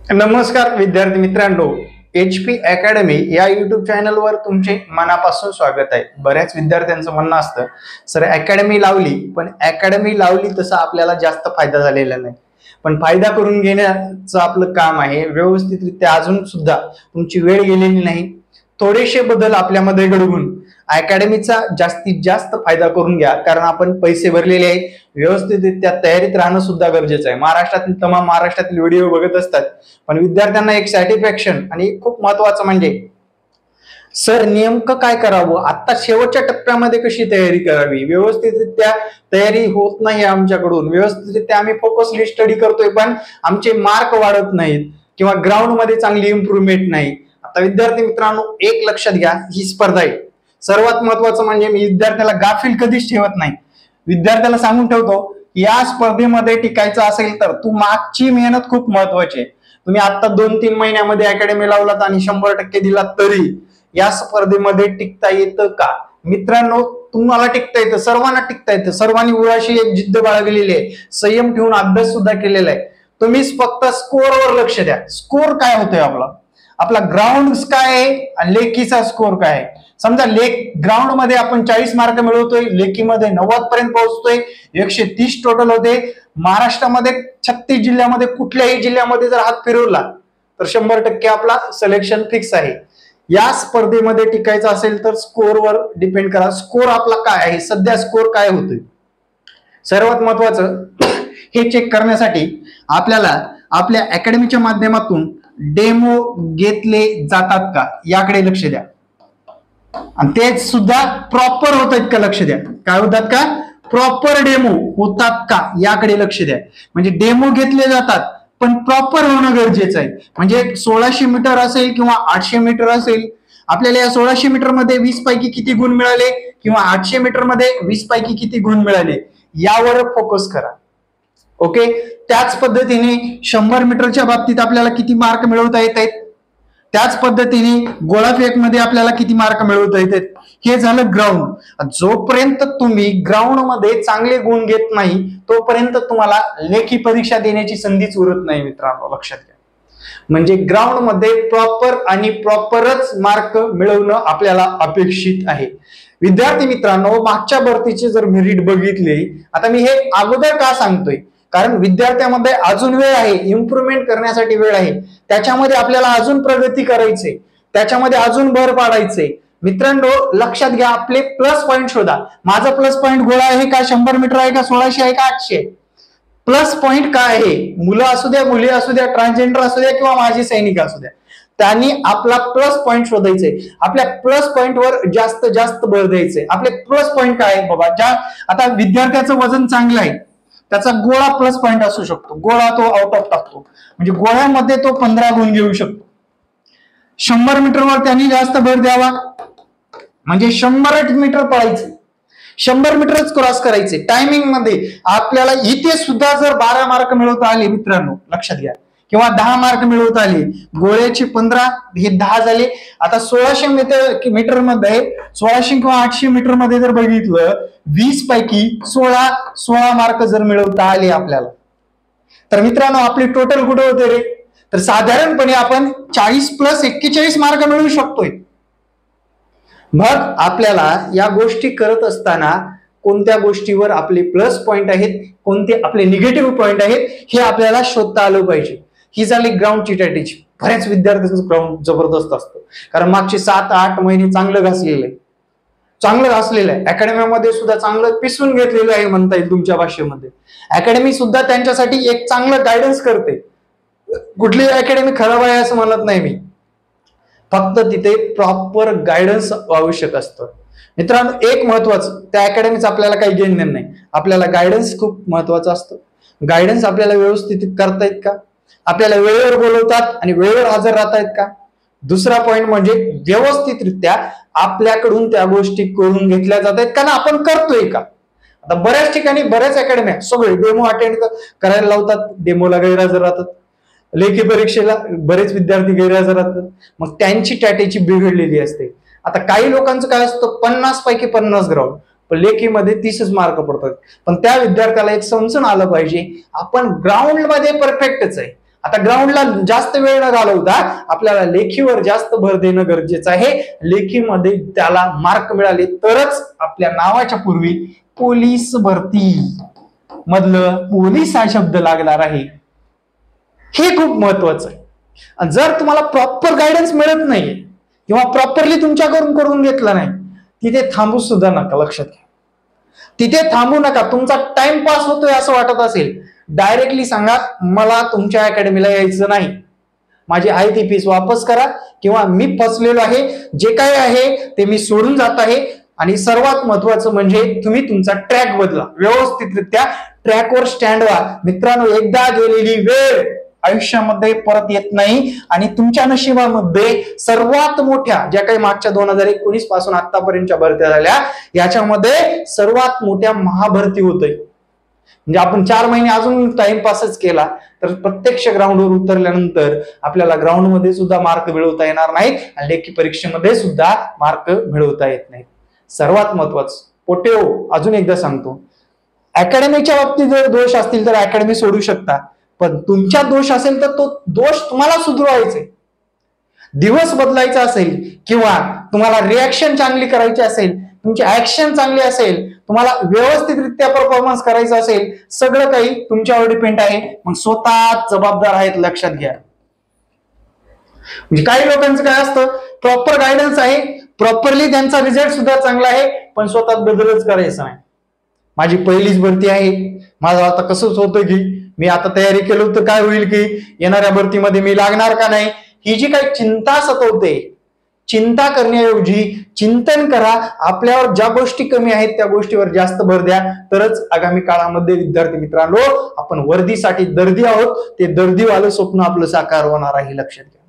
नमस्कार विद्यार्थी मित्रांनो, HP अकॅडमी या युट्यूब चॅनलवर तुमचे मनापासून स्वागत आहे। बऱ्याच विद्यार्थ्यांचं म्हणणं असतं सर अकॅडमी लावली, पण अकॅडमी लावली तसा आपल्याला जास्त फायदा झालेला नाही। पण फायदा करून घेण्याचं आपलं काम आहे। व्यवस्थितरित्या अजून सुद्धा तुमची वेळ गेलेली नाही, थोडेसे बदल आपल्यामध्ये घडवून अकॅडमीचा जास्तीत जास्त फायदा करून घ्या, कारण आपण पैसे भरलेले आहेत। व्यवस्थितरित्या तयारीत राहणं सुद्धा गरजेचं आहे। महाराष्ट्रातील व्हिडिओ बघत असतात, पण विद्यार्थ्यांना एक सॅटिस्फॅक्शन आणि खूप महत्त्वाचं म्हणजे सर नेमकं काय करावं, आता शेवटच्या टप्प्यामध्ये कशी तयारी करावी। व्यवस्थितरित्या तयारी होत नाही आमच्याकडून, व्यवस्थितरित्या आम्ही फोकसली स्टडी करतोय, पण आमचे मार्क वाढत नाहीत किंवा ग्राउंड मध्ये चांगली इम्प्रूव्हमेंट नाही। आता विद्यार्थी मित्रांनो, एक लक्षात घ्या, ही स्पर्धा आहे। सर्वात महत्त्वाचं म्हणजे मी विद्यार्थ्याला गाफील कधीच ठेवत नाही। विद्यार्थ्याला सांगून ठेवतो, या स्पर्धेमध्ये टिकायचं असेल तर तू मागची मेहनत खूप महत्त्वाची आहे। तुम्ही आता 2-3 महिन्यामध्ये अकॅडमी लावलात आणि 100% दिलात, तरी या स्पर्धेमध्ये टिकता येतं का मित्रांनो? तुम्हाला टिकता येतं, सर्वांना टिकता येतं। सर्वांनी उराशी एक जिद्द बाळगलेली आहे, संयम ठेवून अभ्यास सुद्धा केलेला आहे। तुम्हीच फक्त स्कोअरवर लक्ष द्या। स्कोअर काय होतोय आपला ग्राउंड काय आहे आणि लेखीचा स्कोअर काय आहे। समजा ग्राउंड मध्ये आपण 40 मार्क मिळवतोय, लेखीमध्ये 90 पर्यंत पोहोचतोय, 130 टोटल होते। महाराष्ट्रामध्ये 36 जिल्ह्यामध्ये कुठल्याही जिल्ह्यामध्ये जर हात फिरवला तर 100% आपला सिलेक्शन फिक्स आहे। या स्पर्धेमध्ये टिकायचं असेल तर स्कोअरवर डिपेंड करा। स्कोअर आपला काय आहे, सध्या स्कोअर काय होतोय। सर्वात महत्वाचं हे चेक करण्यासाठी आपल्याला आपल्या अकॅडमीच्या माध्यमातून डेमो घेतले जातात का याकडे लक्ष द्या, आणि ते सुद्धा प्रॉपर होत आहेत का लक्ष द्या। काय होतात का, प्रॉपर डेमो होतात का याकडे लक्ष द्या। म्हणजे डेमो घेतले जातात पण प्रॉपर होणं गरजेचं आहे। म्हणजे 1600 मीटर असेल किंवा 800 मीटर असेल, आपल्याला या 1600 मीटर मध्ये 20 पैकी किती गुण मिळाले किंवा 800 मीटर मध्ये 20 पैकी किती गुण मिळाले यावर फोकस करा। ओके, त्याच पद्धतीने 100 मीटरच्या बाबतीत आपल्याला किती मार्क मिळवता येत आहेत, त्याच पद्धतीने गोळाफेक मध्ये आपल्याला किती मार्क मिळवता येतात, हे झालं ग्राउंड। जोपर्यंत तुम्ही ग्राउंड मध्ये चांगले गुण घेत नाही तोपर्यंत तुम्हाला लेखी परीक्षा देण्याची संधीच उरत नाही मित्रांनो, लक्षात घ्या। म्हणजे ग्राउंड मध्ये प्रॉपर आणि प्रॉपरच मार्क मिळवणं आपल्याला अपेक्षित आहे। विद्यार्थी मित्रांनो, मागच्या भरतीचे जर मेरिट बघितले, आता मी हे अगोदर का सांगतोय, कारण विद्यार्थ्यामध्ये अजून वेळ आहे, इम्प्रूव्हमेंट करण्यासाठी वेळ आहे। त्याच्यामध्ये आपल्याला अजून प्रगती करायची, त्याच्यामध्ये अजून भर पाडायचे। मित्रांनो लक्षात घ्या, आपले प्लस पॉइंट शोधा। माझा प्लस पॉइंट गोळा आहे का, 100 मीटर आहे का, 1600 आहे का, 800? प्लस पॉइंट काय आहे, मुलं असू द्या, मुली असू द्या, ट्रान्सजेंडर असू द्या किंवा माजी सैनिक असू द्या, त्यांनी आपला प्लस पॉइंट शोधायचे। आपल्या प्लस पॉइंटवर जास्त भर द्यायचे। आपले प्लस पॉइंट काय आहे बाबा, आता विद्यार्थ्याचं वजन चांगलं आहे, त्याचा गोळा प्लस पॉइंट असू शकतो, गोळा तो आउट ऑफ टाकतो, म्हणजे गोळ्यामध्ये तो 15 गुण घेऊ शकतो। 100 मीटरवर त्यांनी जास्त भर द्यावा, म्हणजे 100 मीटर पळायचे, 100 मीटरच क्रॉस करायचे। टायमिंग मध्ये आपल्याला इथे सुद्धा जर 12 मार्क मिळवता आले मित्रांनो, लक्षात घ्या, किंवा 10 मार्क मिळवता आले, गोळ्याचे 15 हे 10 झाले। आता 1600 मीटर मध्ये 1600 किंवा 800 मीटर मध्ये जर बघितलं, 20 पैकी 16 मार्क जर मिळवता आले आपल्याला, तर मित्रांनो आपले टोटल कुठे होते रे, तर साधारणपणे आपण 40 + 41 मार्क मिळवू शकतोय। मग आपल्याला या गोष्टी करत असताना कोणत्या गोष्टीवर आपले प्लस पॉइंट आहेत, कोणते आपले निगेटिव्ह पॉइंट आहेत, हे आपल्याला शोधता आलं पाहिजे। ही झाली ग्राउंडची स्ट्रॅटेजी। बऱ्याच विद्यार्थ्यांचं ग्राउंड जबरदस्त असतं, कारण मागचे 7-8 महिने चांगलं घासलेलं आहे। अकॅडमीमध्ये सुद्धा चांगलं पिसून घेतलेलं आहे म्हणता येईल तुमच्या भाषेमध्ये। अकॅडमी सुद्धा त्यांच्यासाठी एक चांगलं गायडन्स करते। कुठली अकॅडमी खराब आहे असं म्हणत नाही मी, फक्त तिथे प्रॉपर गायडन्स आवश्यक असतं। मित्रांनो एक महत्वाचं, त्या अकॅडमीचं आपल्याला काही घेणं नाही, आपल्याला गायडन्स खूप महत्वाचं असतं। गायडन्स आपल्याला व्यवस्थित करतायत का, आपल्याला वेळेवर बोलवतात आणि वेळेवर हजर राहतायत का। दुसरा पॉइंट म्हणजे व्यवस्थितरित्या आपल्याकडून त्या गोष्टी करून घेतल्या जात आहेत का ना, आपण करतोय का। आता बऱ्याच ठिकाणी बऱ्याच अकॅडम्या सगळे डेमो अटेंड करायला लावतात, डेमोला गैरहजर राहतात, लेखी परीक्षेला बरेच विद्यार्थी गैरहजर राहतात, मग त्यांची स्ट्रॅटेजी बिघडलेली असते। आता काही लोकांचं काय असतं, 50 पैकी 50 ग्राउंड, पण लेखीमध्ये 30च मार्क पडतात। पण त्या विद्यार्थ्याला एक समजून आलं पाहिजे, आपण ग्राउंड मध्ये परफेक्टच आहे, आता ग्राउंडला जास्त वेळ न घालवता आपल्याला लेखीवर जास्त भर देणं गरजेचं आहे. लेखीमध्ये त्याला मार्क मिळाले तरच आपल्या नावाच्या पूर्वी पोलीस भरती मधलं पोलीस हा शब्द लागणार आहे. हे खूप महत्वाचं आहे. जर तुम्हाला प्रॉपर गायडन्स मिळत नाही किंवा प्रॉपरली तुमच्याकडून करून घेतला नाही, तिथे थांबू सुद्धा नका. लक्षात घ्या, तिथे थांबू नका. तुमचा टाइमपास होतोय असं वाटत असेल, डायरेक्टली सांगा मला तुमच्या अकॅडमीला यायचं नाही, माझी आहे ती फीस वापस करा, किंवा मी फसलेलो आहे, जे काय आहे ते मी सोडून जात आहे. आणि सर्वात महत्वाचं म्हणजे तुम्ही तुमचा ट्रॅक बदला, व्यवस्थितरित्या ट्रॅकवर स्टँड व्हा. मित्रांनो, एकदा गेलेली वेळ आयुष्यामध्ये परत येत नाही आणि तुमच्या नशिबामध्ये सर्वात मोठ्या ज्या काही मागच्या 2019 पासून आतापर्यंतच्या भरत्या झाल्या, याच्यामध्ये सर्वात मोठ्या महाभरती होतय. म्हणजे आपण 4 महिने अजून टाइमपासच केला तर प्रत्यक्ष ग्राउंडवर उतरल्यानंतर आपल्याला ग्राउंडमध्ये सुद्धा मार्क मिळवता येणार नाहीत आणि लेखी परीक्षेमध्ये सुद्धा मार्क मिळवता येत नाहीत. सर्वात महत्वाचं पोटेओ, अजून एकदा सांगतो, अकॅडमीच्या बाबतीत जर दोष असतील तर अकॅडमी सोडू शकता, पण तुमच्या दोष असेल तर तो दोष तुम्हाला सुधारायचे, दिवस बदलायचा असेल किंवा तुम्हाला रिॲक्शन चांगली करायची असेल, तुमची ऍक्शन चांगली असेल, तुम्हाला व्यवस्थितरित्या परफॉर्मन्स करायचा असेल, सगळं काही तुमच्यावर डिपेंड आहे. मग स्वतः जबाबदार आहेत, लक्षात घ्या. म्हणजे काही लोकांचं काय असतं, प्रॉपर गायडन्स आहे, प्रॉपरली त्यांचा रिझल्ट सुद्धा चांगला आहे, पण स्वतः बदलच करायचा नाही. माझी पहिलीच भरती आहे, माझं आता कसंच होतं की मी आता तयारी केली तर काय होईल की येणाऱ्या भरतीमध्ये मी लागणार का नाही, ही जी काही चिंता सतवते, चिंता करण्याऐवजी चिंतन करा. आपल्यावर ज्या गोष्टी कमी आहेत त्या गोष्टीवर जास्त भर द्या, तरच आगामी काळामध्ये विद्यार्थी मित्रांनो आपण वर्दीसाठी दर्दी आहोत, ते दर्दीवालं स्वप्न आपलं साकार होणार आहे. लक्षात घ्या.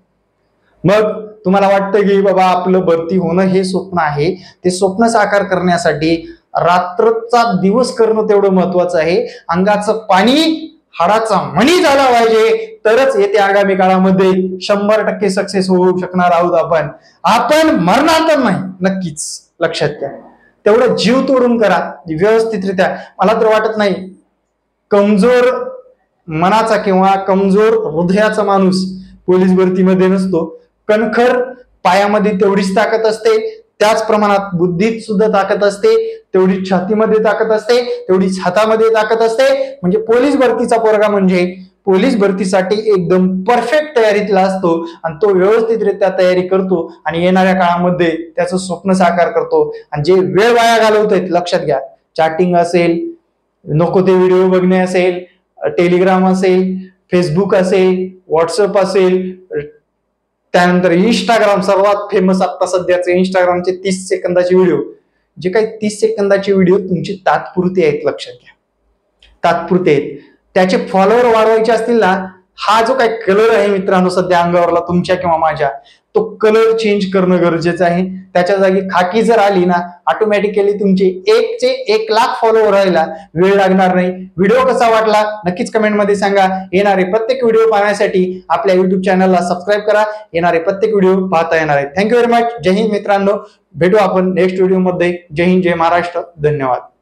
मग तुम्हाला वाटतं की बाबा आपलं भरती होणं हे स्वप्न आहे, ते स्वप्न साकार करण्यासाठी रात्रचा दिवस करणं तेवढं महत्वाचं आहे. अंगाचं पाणी हाडाचा मणी झाला पाहिजे, तरच येते आगामी काळामध्ये 100% सक्सेस होऊ शकणार आहोत आपण मरणार तर नाही, नक्कीच. लक्षात घ्या, तेवढं जीव तोडून करा व्यवस्थितरित्या. मला तर वाटत नाही कमजोर मनाचा किंवा कमजोर हृदयाचा माणूस पोलीस भरतीमध्ये नसतो. कणखर पायामध्ये तेवढीच ताकद असते, त्याच प्रमाणात बुद्धीत सुद्धा ताकद असते, तेवढीच छातीमध्ये ताकद असते, तेवढीच हातामध्ये ताकद असते. म्हणजे पोलीस भरतीचा पोरगा म्हणजे पोलीस भरतीसाठी एकदम परफेक्ट तयारीतला असतो आणि तो व्यवस्थितरित्या तयारी करतो आणि येणाऱ्या काळामध्ये त्याचं स्वप्न साकार करतो. आणि जे वेळ वाया घालवतायत, लक्षात घ्या, चॅटिंग असेल, नको ते व्हिडिओ बघणे असेल, टेलिग्राम असेल, फेसबुक असेल, व्हॉट्सअप असेल, त्यानंतर इंस्टाग्राम सर्वात फेमस आता सध्याचे इंस्टाग्रामचे 30 सेकंदाचे व्हिडिओ, जे काही 30 सेकंदाचे व्हिडिओ तुमचे तात्पुरते आहेत. लक्षात घ्या, तात्पुरते आहेत. त्याचे फॉलोअर वाढवायचे असतील ना, हा जो काही कलर आहे मित्रांनो सध्या अंगावरला तुमच्या किंवा माझ्या, तो कलर चेंज करणं गरजेचं आहे. त्याच्या जागी खाकी जर आली ना, ऑटोमॅटिकली तुमचे 1 चे 1 लाख फॉलोअर व्हायला वेळ लागणार नाही. व्हिडिओ कसा वाटला नक्कीच कमेंट मध्ये सांगा. येणारे प्रत्येक व्हिडिओ पाहण्यासाठी आपल्या युट्यूब चॅनलला सबस्क्राईब करा. येणारे प्रत्येक व्हिडिओ पाहता येणार आहेत. Thank you very much. जय हिंद मित्रांनो, भेटू आपण नेक्स्ट व्हिडिओ मध्ये. जय हिंद, जय महाराष्ट्र, धन्यवाद.